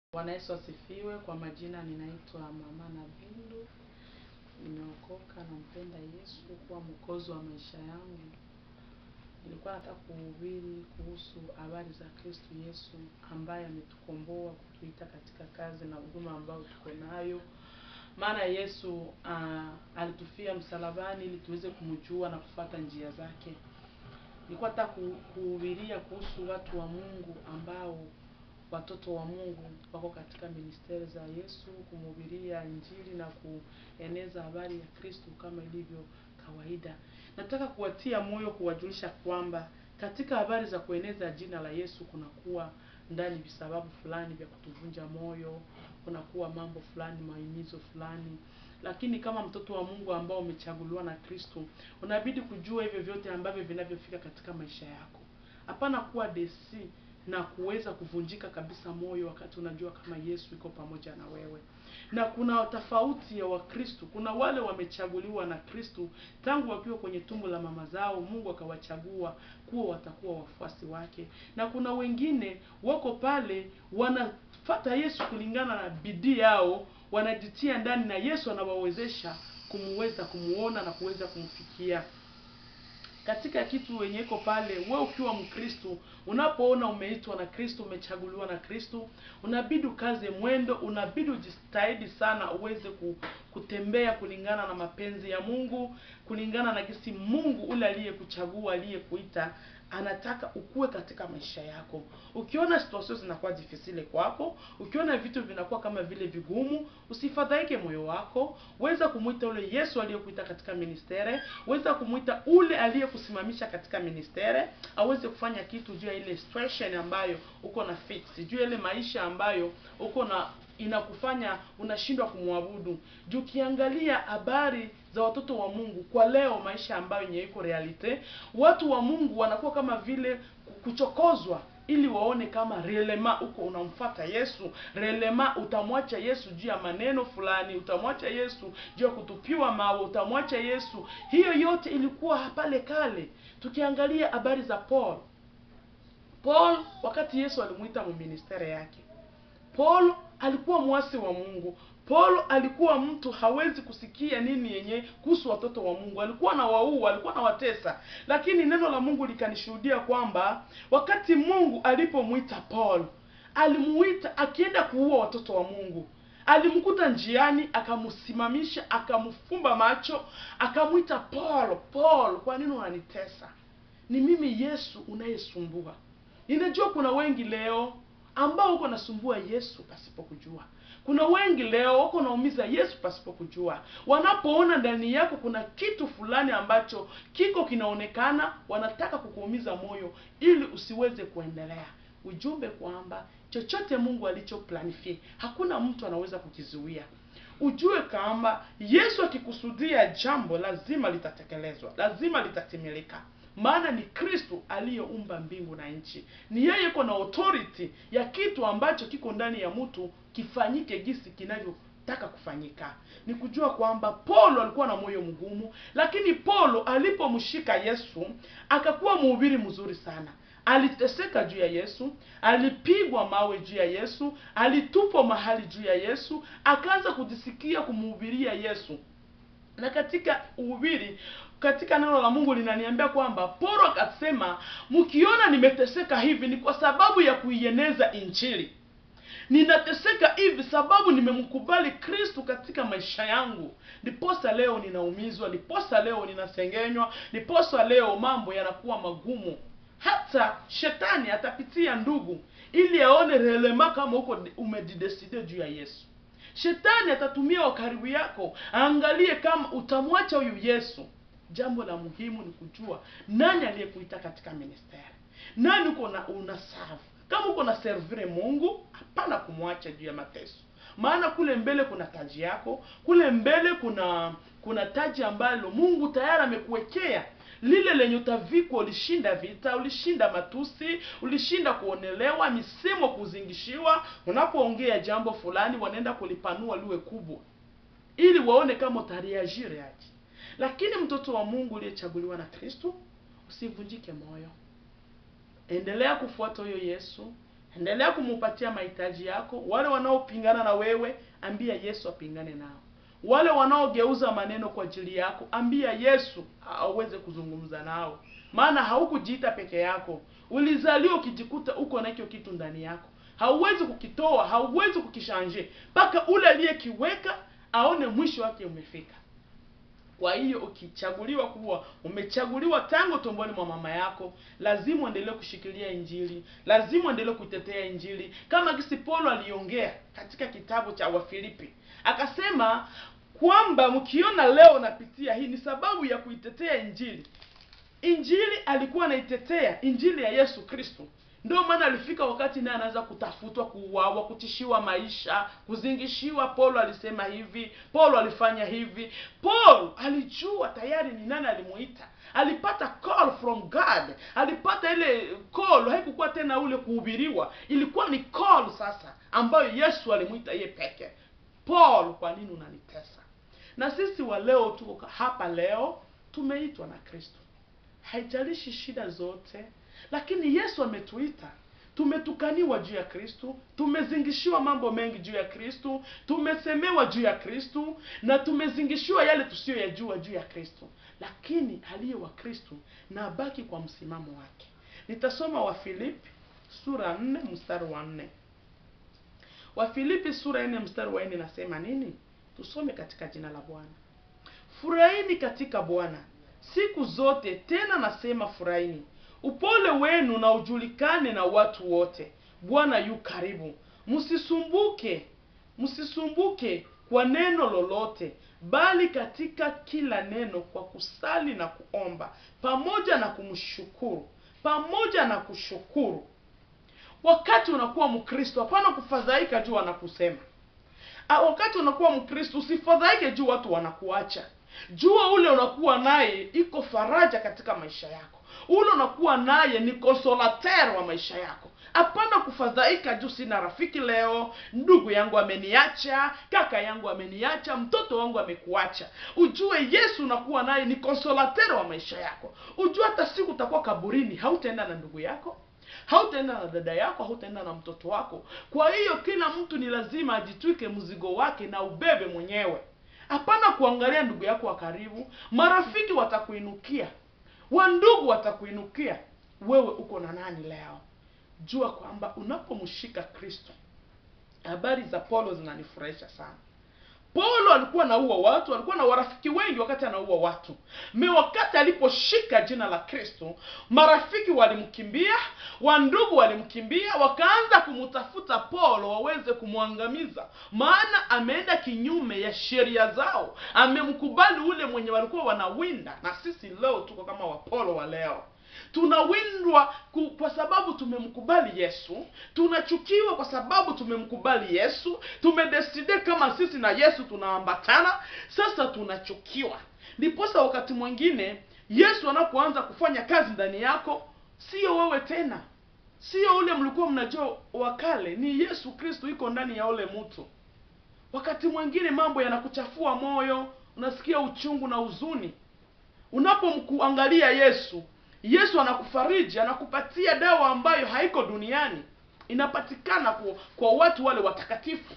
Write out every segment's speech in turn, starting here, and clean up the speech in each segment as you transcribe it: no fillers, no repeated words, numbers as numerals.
Bwana Yesu asifiwe. Kwa majina ninaitwa Mama Navindu. Nimeokoka na mpenda Yesu kuwa mwokozi wa maisha yangu. Nilikuwa nataka kuhubiri kuhusu habari za Kristo Yesu ambaye ametukomboa kutuita katika kazi na huduma ambayo tuko nayo. Maana Yesu alitufia msalabani ili tuweze kumjua na kufuata njia zake. Nilikuwa nataka kuhubiria kuhusu watu wa Mungu ambao watoto wa Mungu wako katika ministeri za Yesu, kumhubiria injili na kueneza habari ya Kristo kama ilivyo kawaida. Nataka kuwatia moyo, kuwajulisha kwamba katika habari za kueneza jina la Yesu kunakuwa ndani visababu fulani vya kutuvunja moyo, kunakuwa mambo fulani, mahimizo fulani. Lakini kama mtoto wa Mungu ambao umechaguliwa na Kristo, unabidi kujua hivyo vyote ambavyo vinavyofika katika maisha yako. Hapana kuwa desi na kuweza kuvunjika kabisa moyo wakati unajua kama Yesu yuko pamoja na wewe. Na kuna tofauti ya Wakristo. Kuna wale wamechaguliwa na Kristo tangu wakiwa kwenye tumbo la mama zao, Mungu akawachagua kuwa watakuwa wafuasi wake. Na kuna wengine wako pale wanafuata Yesu kulingana na bidii yao, wanajitia ndani na Yesu anawawezesha kumuona na kuweza kumfikia. Katika kitu wenye iko pale, wewe ukiwa Mkristo, unapoona umeitwa na Kristo, umechaguliwa na Kristo, unabidi ukaze mwendo, unabidi ujistahidi sana uweze kutembea kulingana na mapenzi ya Mungu, kulingana na kisi Mungu ule aliyekuchagua, aliyekuita anataka ukue katika maisha yako. Ukiona situation zinakuwa difficile kwako, ukiona vitu vinakuwa kama vile vigumu, usifadhaike moyo wako. Weza kumuita ule Yesu aliyekuita katika ministere, weza kumuita ule aliyekusimamisha katika ministere, aweze kufanya kitu juu ya ile situation ambayo uko na fix, juu ya ile maisha ambayo uko na inakufanya unashindwa kumwabudu. Juu kiangalia habari za watoto wa Mungu kwa leo, maisha ambayo yenye iko realite, watu wa Mungu wanakuwa kama vile kuchokozwa ili waone kama relema uko unamfuata Yesu, relema utamwacha Yesu juu ya maneno fulani, utamwacha Yesu juu ya kutupiwa mawe, utamwacha Yesu. Hiyo yote ilikuwa pale kale. Tukiangalia habari za Paul wakati Yesu alimuita mu ministeri yake, Paul alikuwa mwasi wa Mungu. Paul alikuwa mtu hawezi kusikia nini yenye kuhusu watoto wa Mungu. Alikuwa na waua, alikuwa na watesa. Lakini neno la Mungu likanishuhudia kwamba wakati Mungu alipomuita Paul, alimuita akienda kuua watoto wa Mungu. Alimkuta njiani, akamusimamisha, akamfumba macho, akamuita Paul, kwa nini unanitesa? Ni mimi Yesu unayesumbua. Ninajua kuna wengi leo ambao uko nasumbua Yesu pasipo kujua. Kuna wengi leo uko naumiza Yesu pasipo kujua. Wanapoona ndani yako kuna kitu fulani ambacho kiko kinaonekana, wanataka kukuumiza moyo ili usiweze kuendelea. Ujumbe kwamba chochote Mungu alichoplanifia, hakuna mtu anaweza kukizuia. Ujue kwamba Yesu akikusudia jambo lazima litatekelezwa, lazima litatimilika. Maana ni Kristo aliyeumba mbingu na nchi. Ni yeye yuko na authority ya kitu ambacho kiko ndani ya mtu kifanyike gisi kinavyotaka kufanyika. Ni kujua kwamba Paulo alikuwa na moyo mgumu, lakini Paulo alipomshika Yesu akakuwa mhubiri mzuri sana. Aliteseka juu ya Yesu, alipigwa mawe juu ya Yesu, alitupwa mahali juu ya Yesu, akaanza kujisikia kumhubiria Yesu. Na katika uhubiri, katika neno la Mungu linaniambia kwamba Paulo akasema, mkiona nimeteseka hivi ni kwa sababu ya kuieneza injili. Ninateseka hivi sababu nimemkubali Kristo katika maisha yangu. Ndiposa leo ninaumizwa, ndiposa leo ninasengenywa, ndiposa leo mambo yanakuwa magumu. Hata shetani atapitia ndugu ili aone relema kama uko umedideside juu ya Yesu. Shetani atatumia wakaribu yako, angalie kama utamwacha huyu Yesu. Jambo la muhimu ni kujua nani aliyekuita katika ministeri. Nani uko na unaserve. Kama uko na servire Mungu, hapana kumwacha juu ya mateso. Maana kule mbele kuna taji yako, kule mbele kuna taji ambalo Mungu tayari amekuwekea. Lile lenye utavikwa, ulishinda vita, ulishinda matusi, ulishinda kuonelewa, misemo kuzingishiwa. Unapoongea jambo fulani wanaenda kulipanua liwe kubwa ili waone kama utareagire aje. Lakini mtoto wa Mungu aliyechaguliwa na Kristo, usivunjike moyo. Endelea kufuata huyo Yesu. Endelea kumupatia mahitaji yako. Wale wanaopingana na wewe, ambia Yesu apingane nao. Wale wanaogeuza maneno kwa ajili yako, ambia Yesu aweze kuzungumza nao. Maana haukujiita peke yako. Ulizaliwa ukijikuta uko na hicho kitu ndani yako. Hauwezi kukitoa, hauwezi kukishanje, mpaka ule aliyekiweka aone mwisho wake umefika. Kwa hiyo ukichaguliwa kuwa umechaguliwa tangu tumboni mwa mama yako, lazima uendelee kushikilia Injili, lazima uendelee kutetea Injili. Kama gisi Paulo aliongea katika kitabu cha Wafilipi, akasema kwamba mkiona leo napitia hii ni sababu ya kuitetea Injili. Injili alikuwa anaitetea, Injili ya Yesu Kristo. Ndio maana alifika wakati naye anaanza kutafutwa, kuuawa, kutishiwa maisha, kuzingishiwa. Paulo alisema hivi, Paulo alifanya hivi. Paulo alijua tayari ni nani alimuita. Alipata call from God. Alipata ile call, haikuwa tena ule kuhubiriwa. Ilikuwa ni call sasa ambayo Yesu alimuita yeye peke. Paul, kwa nini unanitesa? Na sisi wa leo tuko hapa leo, tumeitwa na Kristo. Haijalishi shida zote, lakini Yesu ametuita. Tumetukaniwa juu ya Kristo, tumezingishiwa mambo mengi juu ya Kristo, tumesemewa juu ya Kristo, na tumezingishiwa yale tusiyoyajua juu ya Kristo. Lakini aliye wa Kristo na abaki kwa msimamo wake. Nitasoma Wafilipi sura 4 mstari wa 4. Wafilipi sura 4 mstari wa 4 nasema nini? Tusome katika jina la Bwana. Furahini katika Bwana siku zote, tena nasema furahini. Upole wenu na ujulikane na watu wote. Bwana yu karibu. Msisumbuke kwa neno lolote, bali katika kila neno kwa kusali na kuomba, pamoja na kushukuru. Wakati unakuwa Mkristo, hapana kufadhaika juu wanakusema. Wakati unakuwa Mkristo, usifadhaike juu watu wanakuacha. Jua ule unakuwa naye iko faraja katika maisha yako. Ule unakuwa naye ni consolateur wa maisha yako. Hapana kufadhaika juu sina rafiki leo, ndugu yangu ameniacha, kaka yangu ameniacha, mtoto wangu amekuacha. Ujue Yesu unakuwa naye ni consolateur wa maisha yako. Ujue hata siku utakuwa kaburini, hautaenda na ndugu yako, hautaenda na dada yako, hautaenda na mtoto wako. Kwa hiyo kila mtu ni lazima ajitwike mzigo wake na ubebe mwenyewe. Hapana kuangalia ndugu yako wa karibu. Marafiki watakuinukia, wandugu watakuinukia. Wewe uko na nani leo? Jua kwamba unapomshika Kristo. Habari za Paulo zinanifurahisha sana. Paulo alikuwa anaua watu, alikuwa na warafiki wengi wakati anaua watu. Wakati aliposhika jina la Kristo, marafiki walimkimbia, wandugu walimkimbia, wakaanza kumtafuta Paulo waweze kumwangamiza. Maana ameenda kinyume ya sheria zao. Amemkubali ule mwenye walikuwa wanawinda. Na sisi leo tuko kama wa Paulo wa leo. Tunawindwa kwa sababu tumemkubali Yesu. Tunachukiwa kwa sababu tumemkubali Yesu. Tumedeside kama sisi na Yesu tunaambatana. Sasa tunachukiwa. Ndiposa wakati mwingine Yesu anapoanza kufanya kazi ndani yako, sio wewe tena, sio ule mlikuwa mnajua wakale, ni Yesu Kristo iko ndani ya ule mtu. Wakati mwingine mambo yanakuchafua moyo, unasikia uchungu na huzuni. Unapomkuangalia Yesu, Yesu anakufariji, anakupatia dawa ambayo haiko duniani. Inapatikana kwa watu wale watakatifu.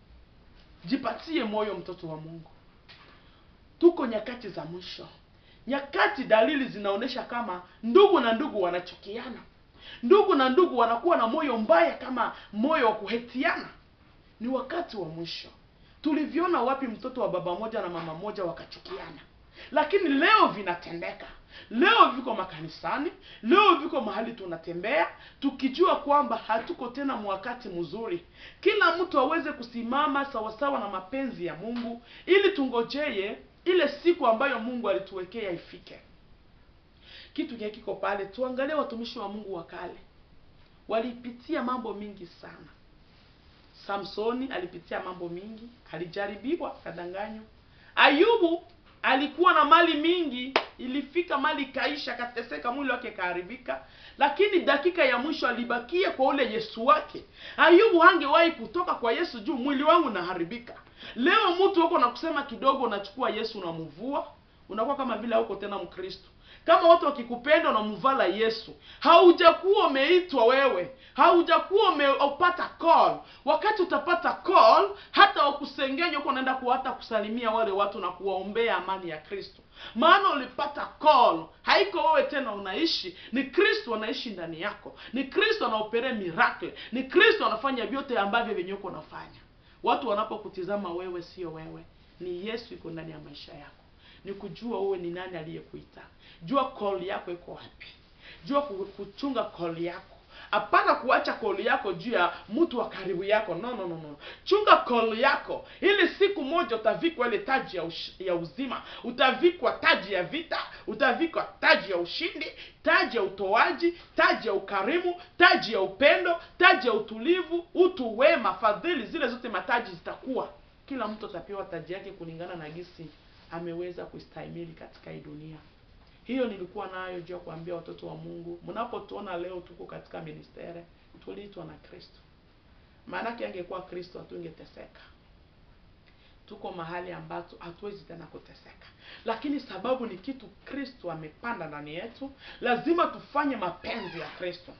Jipatie moyo, mtoto wa Mungu. Tuko nyakati za mwisho. Nyakati dalili zinaonesha kama ndugu na ndugu wanachukiana. Ndugu na ndugu wanakuwa na moyo mbaya kama moyo wa kuhetiana. Ni wakati wa mwisho. Tuliviona wapi mtoto wa baba moja na mama moja wakachukiana? Lakini leo vinatendeka. Leo viko makanisani, leo viko mahali tunatembea, tukijua kwamba hatuko tena wakati mzuri. Kila mtu aweze kusimama sawasawa na mapenzi ya Mungu, ili tungojee ile siku ambayo Mungu alituwekea ifike. Kitu kiko pale, tuangalie watumishi wa Mungu wa kale. Walipitia mambo mingi sana. Samsoni alipitia mambo mingi, alijaribiwa, kadanganywa. Ayubu alikuwa na mali mingi, ilifika mali kaisha, kateseka, mwili wake kaharibika, lakini dakika ya mwisho alibakia kwa ule Yesu wake. Ayubu hangewahi kutoka kwa Yesu juu mwili wangu naharibika. Leo mtu wako na kusema kidogo unachukua Yesu unamvua, unakuwa kama vile hauko tena Mkristo. Kama watu wakikupenda unamvala Yesu, haujakuwa umeitwa wewe, haujakuwa umepata call. Wakati utapata call, hata wakusengenya huko unaenda hata kusalimia wale watu na kuwaombea amani ya Kristo. Maana ulipata call, haiko wewe tena unaishi, ni Kristo anaishi ndani yako. Ni Kristo anaopere miracle, ni Kristo anafanya vyote ambavyo venye uko unafanya. Watu wanapokutizama wewe sio wewe, ni Yesu yuko ndani ya maisha yako. Ni kujua wewe ni nani aliyekuita. Jua call yako iko wapi. Jua kuchunga call yako. Hapana kuacha call yako juu ya mtu wa karibu yako. No. Chunga call yako. Ili siku moja utavikwa ile taji ya uzima. Utavikwa taji ya vita. Utavikwa taji ya ushindi. Taji ya utoaji. Taji ya ukarimu. Taji ya upendo. Taji ya utulivu. Utu wema, fadhili. Zile zote mataji zitakuwa. Kila mtu atapewa taji yake kulingana na gisi ameweza kustahimili katika hii dunia. Hiyo nilikuwa nayo juu ya kuambia watoto wa Mungu. Mnapotuona leo tuko katika ministeri, tuliitwa na Kristo. Maana yake angekuwa Kristo hatungeteseka. Tuko mahali ambapo hatuwezi tena kuteseka. Lakini sababu ni kitu Kristo amepanda ndani yetu, lazima tufanye mapenzi ya Kristo.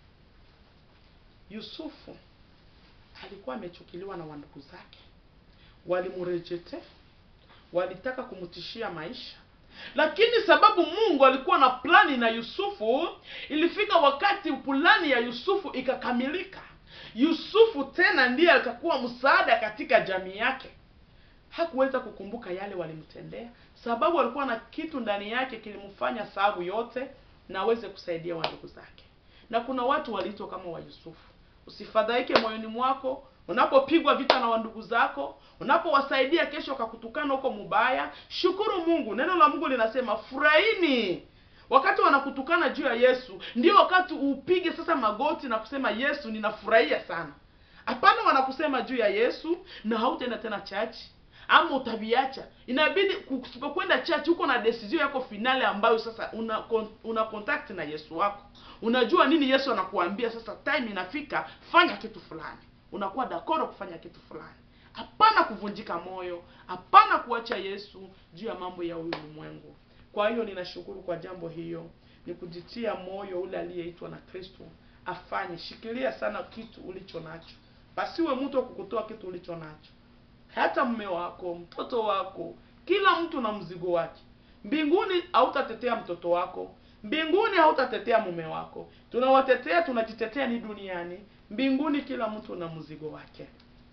Yusufu alikuwa amechukiliwa na wandugu zake. Walimrejete, walitaka kumtishia maisha. Lakini sababu Mungu alikuwa na plani na Yusufu, ilifika wakati plani ya Yusufu ikakamilika. Yusufu tena ndiye akakuwa msaada katika jamii yake. Hakuweza kukumbuka yale walimtendea, sababu alikuwa na kitu ndani yake kilimfanya sababu yote na aweze kusaidia wandugu zake. Na kuna watu waliitwa kama wa Yusufu. Usifadhaike moyoni mwako unapopigwa vita na wandugu zako, unapowasaidia kesho akakutukana huko mubaya, shukuru Mungu. Neno la Mungu linasema furahini. Wakati wanakutukana juu ya Yesu, ndio wakati upige sasa magoti na kusema Yesu ninafurahia sana. Hapana wanakusema juu ya Yesu na hautaenda tena church ama utaviacha. Inabidi kwenda church huko na decision yako finale ambayo sasa una contact na Yesu wako. Unajua nini Yesu anakuambia sasa time inafika fanya kitu fulani. Unakuwa dakoro kufanya kitu fulani. Hapana kuvunjika moyo, hapana kuacha Yesu juu ya mambo ya ulimwengu. Kwa hiyo ninashukuru kwa jambo hiyo, ni kujitia moyo ule aliyeitwa na Kristo afanye. Shikilia sana kitu ulicho nacho. Pasiwe mtu kukutoa kitu ulicho nacho. Hata mume wako, mtoto wako, kila mtu na mzigo wake. Mbinguni hautatetea mtoto wako, mbinguni hautatetea mume wako. Tunawatetea, tunajitetea ni duniani. Mbinguni kila mtu na mzigo wake.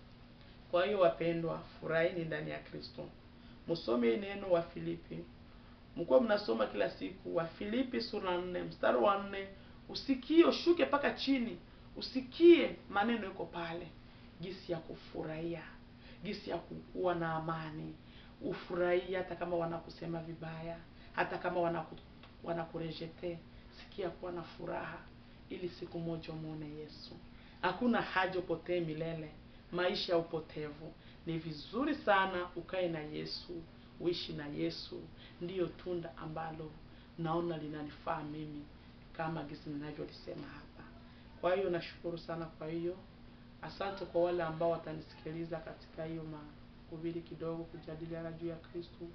Kwa hiyo wapendwa, furahini ndani ya Kristo. Msome neno wa Filipi. Mko mnasoma kila siku wa Filipi sura 4 mstari wa 4. Usikie, ushuke paka chini. Usikie maneno yako pale. Gisi ya kufurahia, gisi ya kuwa na amani. Ufurahia hata kama wanakusema vibaya, hata kama wanakurejete. Sikia kuwa na furaha ili siku moja muone Yesu. Hakuna haja upotee milele, maisha ya upotevu. Ni vizuri sana ukae na Yesu, uishi na Yesu. Ndiyo tunda ambalo naona linanifaa mimi kama gisi ninavyolisema hapa. Kwa hiyo nashukuru sana. Kwa hiyo asante kwa wale ambao watanisikiliza katika hiyo mahubiri kidogo kujadiliana juu ya Kristo.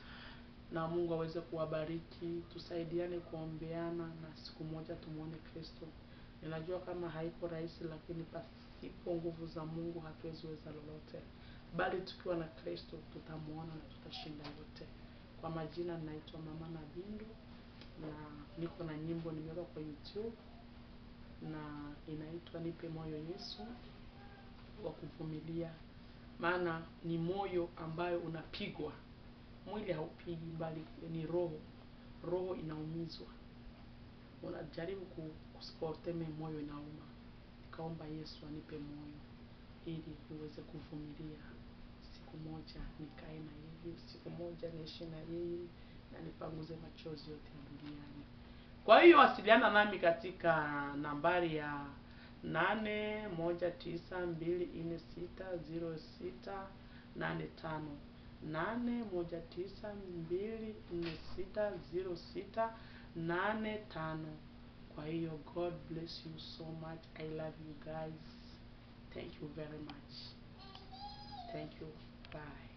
Na Mungu aweze kuwabariki, tusaidiane kuombeana na siku moja tumuone Kristo. Ninajua kama haiko rahisi, lakini pasipo nguvu za Mungu hatuwezi weza lolote. Bali tukiwa na Kristo tutamuona na tutashinda yote. Kwa majina naitwa Mama na Bindu na niko na nyimbo nimeweka kwa YouTube na inaitwa Nipe Moyo Yesu wa kuvumilia. Maana ni moyo ambayo unapigwa. Mwili haupigi bali ni roho. Roho inaumizwa. Unajaribu kusporteme moyo inauma. Kaomba Yesu anipe moyo ili niweze kuvumilia. Siku moja nikae na yeye, siku moja niishi na yeye na nipanguze machozi yote ya duniani. Kwa hiyo wasiliana nami katika nambari ya 819246065. 819246065. Kwa hiyo God bless you so much. I love you guys. Thank you very much. Thank you. Bye.